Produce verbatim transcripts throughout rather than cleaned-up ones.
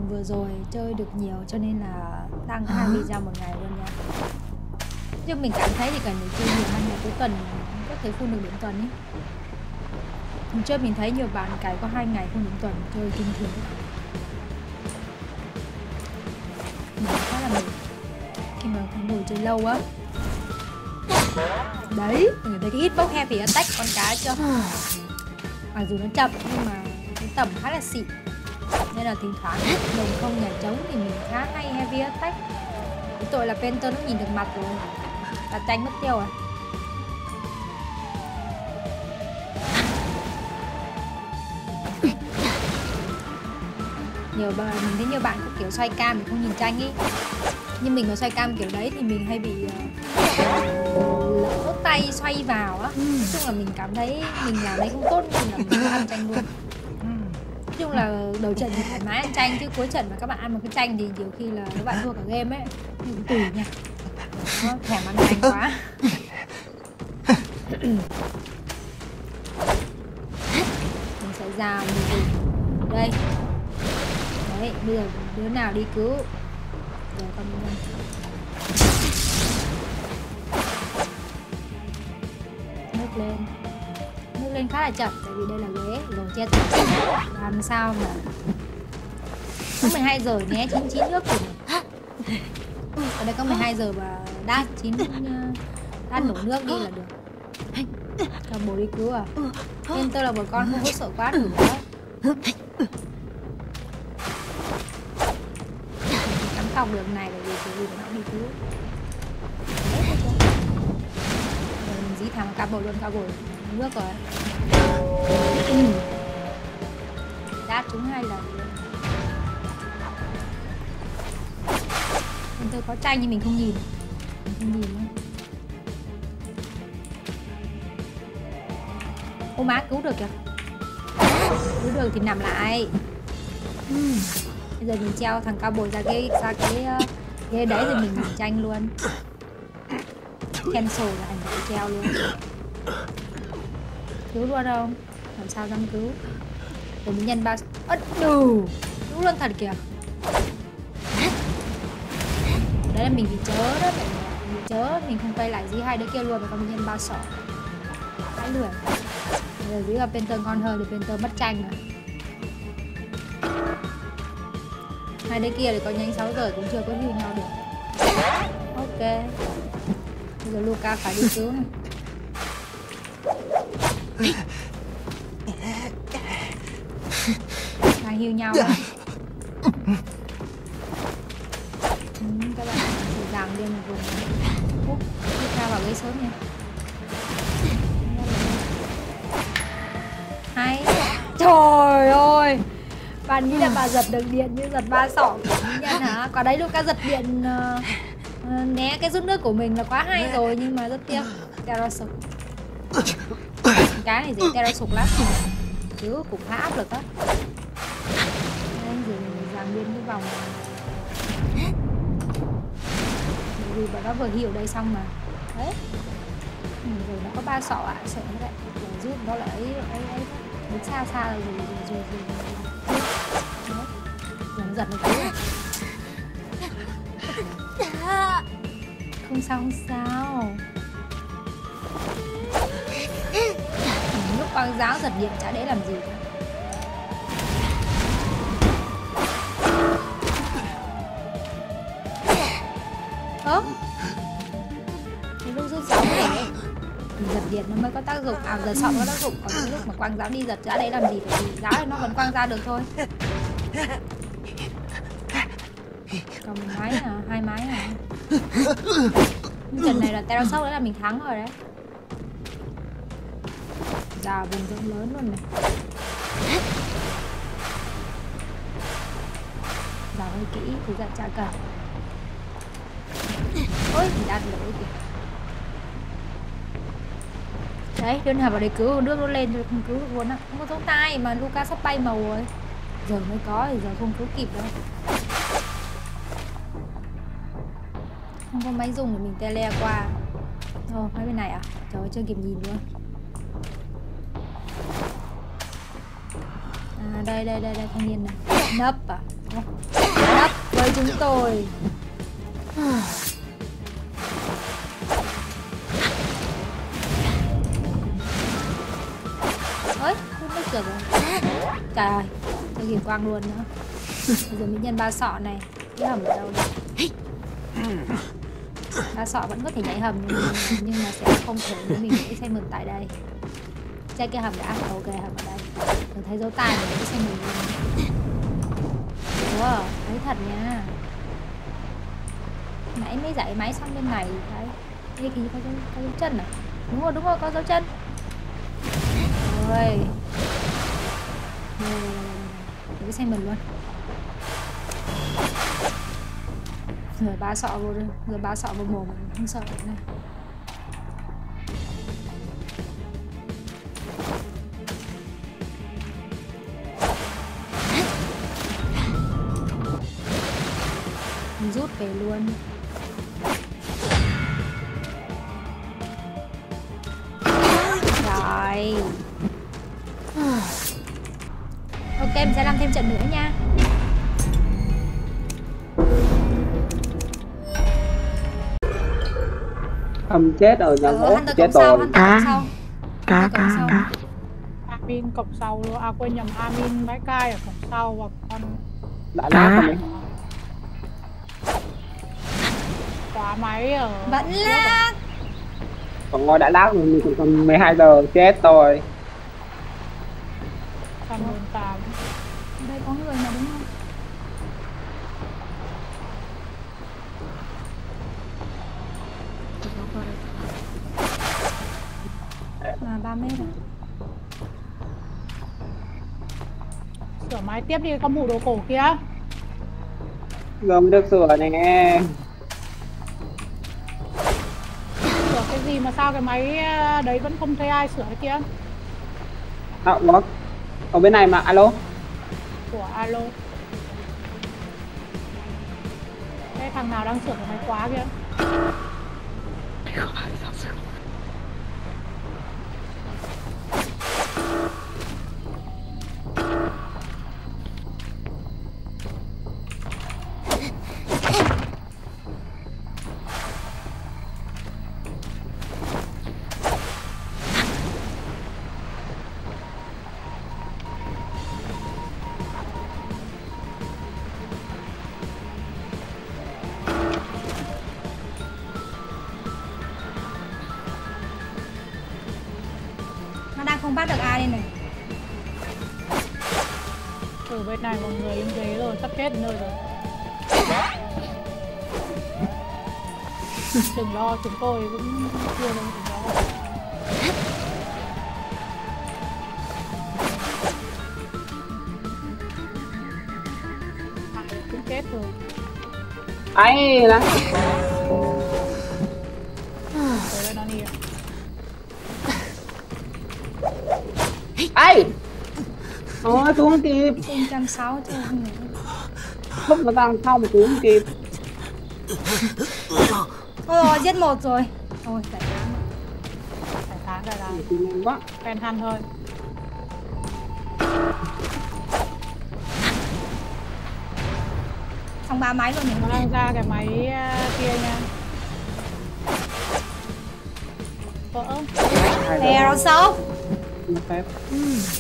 vừa rồi chơi được nhiều cho nên là đăng hai video một ngày luôn nha. Nhưng mình cảm thấy thì cần phải chơi nhiều hơn, ngày cuối tuần có thể full được điểm tuần ấy. Hôm trước mình thấy nhiều bạn cày có hai ngày full điểm tuần, chơi kinh khủng. Mình khá là mệt khi mà phải ngồi chơi lâu á. Đấy, mình thấy cái hitbox heavy attack con cá chưa? Mặc dù nó chậm nhưng mà cái tầm khá là xịn, nên là thỉnh thoảng đồng không nhà trống thì mình khá hay heavy attack. Cái tội là Penter nó nhìn được mặt rồi là tranh mất tiêu à. Nhiều bạn, mình thấy nhiều bạn có kiểu xoay cam mình không nhìn tranh ý, nhưng mình mà xoay cam kiểu đấy thì mình hay bị uh, lỡ tay xoay vào á. Nói chung là mình cảm thấy mình làm đấy không tốt nên là mình ăn tranh luôn. Nói chung là đầu trận thì thoải mái ăn tranh, chứ cuối trận mà các bạn ăn một cái tranh thì nhiều khi là các bạn thua cả game ấy. Nhưng tùy nha, nó thèm ăn tranh quá. Mình sẽ ra mình đây. Đấy, bây giờ đứa nào đi cứu. Rồi con mình nước lên. Nước lên khá là chậm tại vì đây là ghế rồi che chắn. Làm sao mà có mười hai giờ nhé, chín chín nước của mình. Ở đây có mười hai giờ và đát chín đát nổ nước đi là được. Cho bố đi cứu à? Nên tôi là một con không có sợ quá thử quá. Cắm cọc được này là vì cái gì mà nó đi cứu. Rồi mình dí thẳng cặp bộ luôn, cao bồi nước rồi. Đát chúng hai lần luôn. Nên tôi có tranh nhưng mình không nhìn. Mình không nhìn nữa. Ô má, cứu được kìa. Cứu được thì nằm lại. uhm. Bây giờ mình treo thằng cao bồi ra cái ra cái uh, ghế đấy thì mình nhìn tranh luôn. Cancel là thành phải treo luôn. Cứu luôn không? Làm sao dám cứu. Rồi mình nhân ba ất đủ. Cứu luôn thật kìa. Đấy là mình bị chớ đó. Mình bị chớ, mình không quay lại dưới hai đứa kia luôn. Và còn mình nhân ba sọ. Hãy lười. Rồi dưới gặp Penter ngon hơn thì Penter mất tranh rồi. Hai đứa kia thì có nhanh sáu giờ cũng chưa có hưu nhau được. Ok. Bây giờ Luca phải đi cứu này. Hai hưu nhau rồi. Ừ, các bạn chỉ giảm đi một vùng. Úp, Luca vào ghế sớm nha. Hay. Trời ơi, bạn nghĩ là bà giật được điện như giật ba sọ của nhân hả? Có đấy Luca giật điện uh, uh, né cái rút nước của mình là quá hay rồi, nhưng mà rất tiếc. Terra sụp. Cái này dễ Terra sụp lắm, chứ cũng khá áp lực á. Nên giờ mình dàn biên cái vòng này. Vì bọn nó vừa hiểu đây xong mà. Đấy. Rồi nó có ba sọ ạ, à, sợ như vậy. Rồi giúp nó lại ấy ấy ấy. Đứng xa xa rồi rồi rồi rồi rồi. Đấy. Rồi nó giật nó cứu. Không sao không sao. Lúc quang giáo giật điện chả để làm gì. Ơ? Cái lúc rút giáo này giật điện nó mới có tác dụng, à giờ sọ có tác dụng, còn những lúc mà quang giáo đi giật ra đấy làm gì, tại vì giáo thì nó vẫn quang ra được thôi. Còn một máy à, hai máy à. Trận này là Terra sốc đấy là mình thắng rồi đấy. Đào vùng rộng lớn luôn này. Đào hơi kỹ thì giận chả cần. Ôi, mình đạt lỗi kìa. Đấy, đơn nào vào đây cứu nước nó lên rồi không cứu được luôn á. Không có dấu tay mà Luca sắp bay màu rồi. Giờ mới có thì giờ không cứu kịp đâu. Không có máy dùng để mình tele qua. Ồ, máy bên này à? Trời ơi, chưa kịp nhìn luôn. À, đây, đây, đây, đây, thanh niên này. Nấp à? Đắp với chúng tôi. Ơi, không mất được rồi. Trời ơi, tôi kìm quang luôn nữa. Bây giờ mỹ nhân ba sọ này, cái hầm ở đâu đây? Ba sọ vẫn có thể nhảy hầm nhưng, nhưng mà sẽ không thể nếu mình nghĩ xem mình tại đây. Check cái hầm đã. Ok, hầm ở đây. Tôi thấy dấu tay mình nghĩ xem mình luôn. Ủa, thấy thật nha. Nãy mới dậy máy xong bên này đấy. Đây thì có dấu, có dấu chân à? Đúng rồi, đúng rồi, có dấu chân. Rồi. Để xem mình luôn. Rồi ba sọ vô rồi, rồi ba sọ vô mồm mình không sợ được này. Mình rút về luôn. Rồi. Ok, mình sẽ làm thêm trận nữa nha. Không chết rồi nhà bố chết rồi. Cá cá cá cá Amin cổng sau luôn, à quên nhầm, Amin bãi cai ở cổng sau và con Đã lát rồi. khóa máy ở Vẫn là Còn ngồi đã lát rồi, mình còn mười hai giờ chết rồi. phần mười tám. đây có người mà đúng không? À, ba mét rồi. Sửa máy tiếp đi con mụ đồ cổ kia. Giờ mới được sửa nè. Sửa cái gì mà sao cái máy đấy vẫn không thấy ai sửa cái kia? À, ủa? Ở bên này mà, alo? Của alo. Cái thằng nào đang sửa cái máy khóa kia? Nó đang không bắt được ai đây này. Từ bên này mọi người im ghế rồi, sắp chết đến nơi rồi. Đừng lo, chúng tôi cũng chưa đâu, đừng lo. À, cũng chết rồi. Ấy đó. Tới đây nó đi ạ. Ấy! Ôi, xuống không kịp. một trăm sáu mươi thôi không nữa. Lúc nó đang sau mà xuống không kịp. Ôi rồi, giết một rồi. Ôi, giải tán. Giải tán ra là Thì nhanh quá. phen hăn thôi. Xong ba máy luôn nhỉ? Nó đang ra cái máy uh, kia nha. Vỡ. Lè rồi sao? Một phép. Ừ.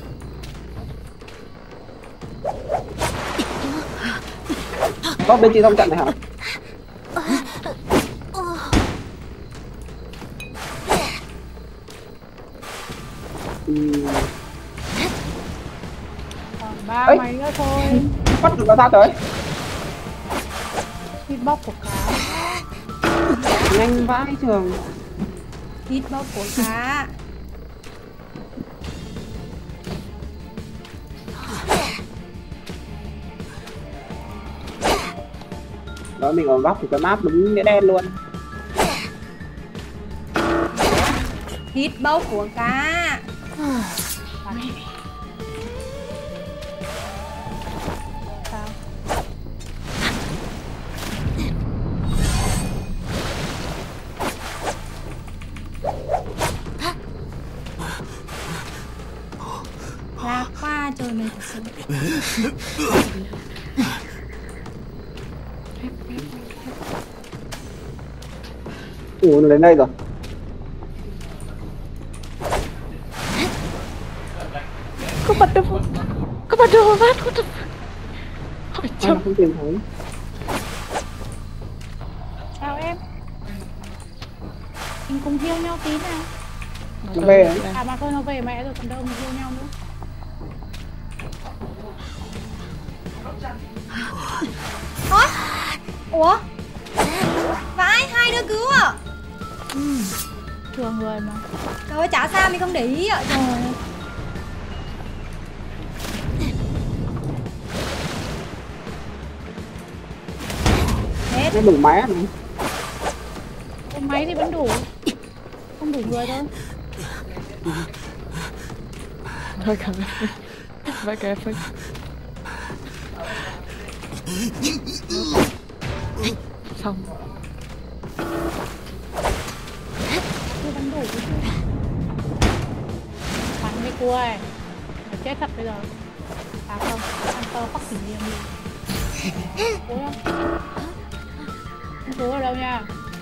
Có bên chị thông trận này hả? Ừ. Còn ba Ấy. máy nữa thôi. Bắt được là sao tới? Hitbox của cá. Nhanh vãi trường. Hitbox của cá. Đó mình còn góc thì cái map đúng nghĩa đen luôn. Hitbox của cá. Sao? Lạc qua trời mày thật sự. Ủa nó đến đây rồi. Có bật được không? Có bật được không phát? Có được. Ôi Sao trời. nó không tìm thấy? Chào em. Mình cùng hiêu nhau tí nào. Nó về ấy. À mà thôi nó về mẹ rồi còn đâu mình hiêu nhau nữa. Ủa? Vãi, hai đứa cứu à? Thường người mà. Trời ơi, chả sao mình không để ý ạ. Trời ơi. Hết. Nó đủ máy này. Cái máy thì vẫn đủ. Không đủ người thôi. Thôi cảm ơn. Vậy cái phơi. Xong. Chưa vẫn đủ chứ. Bắn cái cua này. Nó chết thật bây giờ. À không, ăn to phát tỉnh liềm đi. Cố lắm. Không cố ở đâu nha.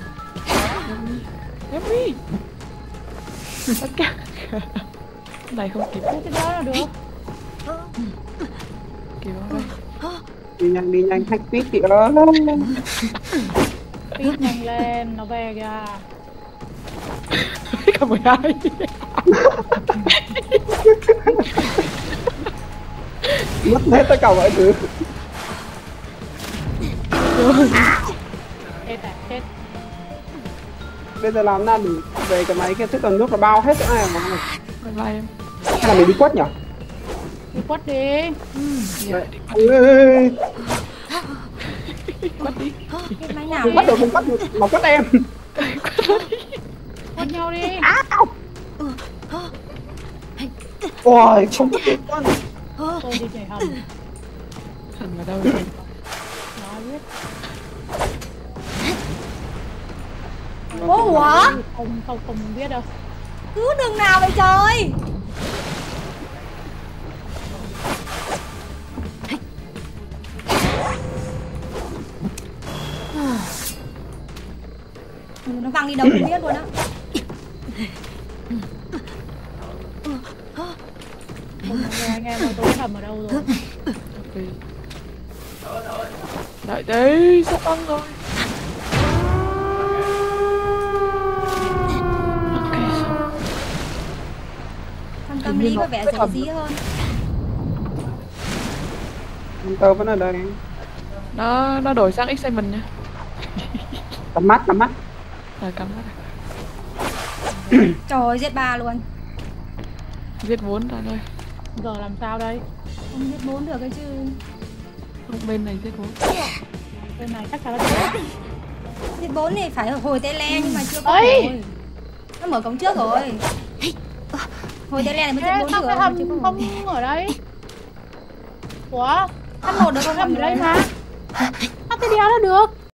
Em đi. Tất cả. Này không kịp. Cố cái đó là được. Kịp không đây? Đi nhanh đi nhanh hack speed chị ơi. Speed nhanh lên, nó về kìa. Cả mười hai. Mất hết tất cả mọi thứ. Chết à, chết. Bây giờ làm nào để về cái máy kia chứ còn nước nó bao hết chỗ này mà. Bye bye em. Hay là mình đi quất nhỉ? Đi quất đi. Đấy. Ê, Quất đi. Cái máy nào không bắt được không bắt được mà quất em. Quất nhau đi. Ôi không bắt được con. Tôi đi nhảy hầm. Thần vào đâu rồi? Nó biết. Ủa, ủa? Không, không, không biết đâu. Cứu đường nào vậy trời? Ừ, nó văng đi đâu không biết luôn á. Không nghe anh em mà tôi biết hầm ở đâu rồi. Okay. Đợi đi, sắp băng rồi. Ok xong. Thằng tâm lý có vẻ dễ dí hơn. Tớ vẫn ở đây. Nó nó đổi sang Excitement nha. Tắm mắt tắm mắt. Rồi cắm mắt. Trời ơi, giết ba luôn. Giết bốn ra thôi. Giờ làm sao đây? Không giết bốn được cái chứ. Không bên này giết bốn. Bên này chắc chắn là chết. Giết bốn thì phải hồi tele le nhưng mà chưa có Ây! hồi. Nó mở cổng trước rồi. Hồi tele này mới giết Ê, bốn sao được. cái hầm chưa có hồi. không ở đây? Ủa? Ăn một được không Hầm hầm ở đây đấy mà. Sao cái đéo nó được?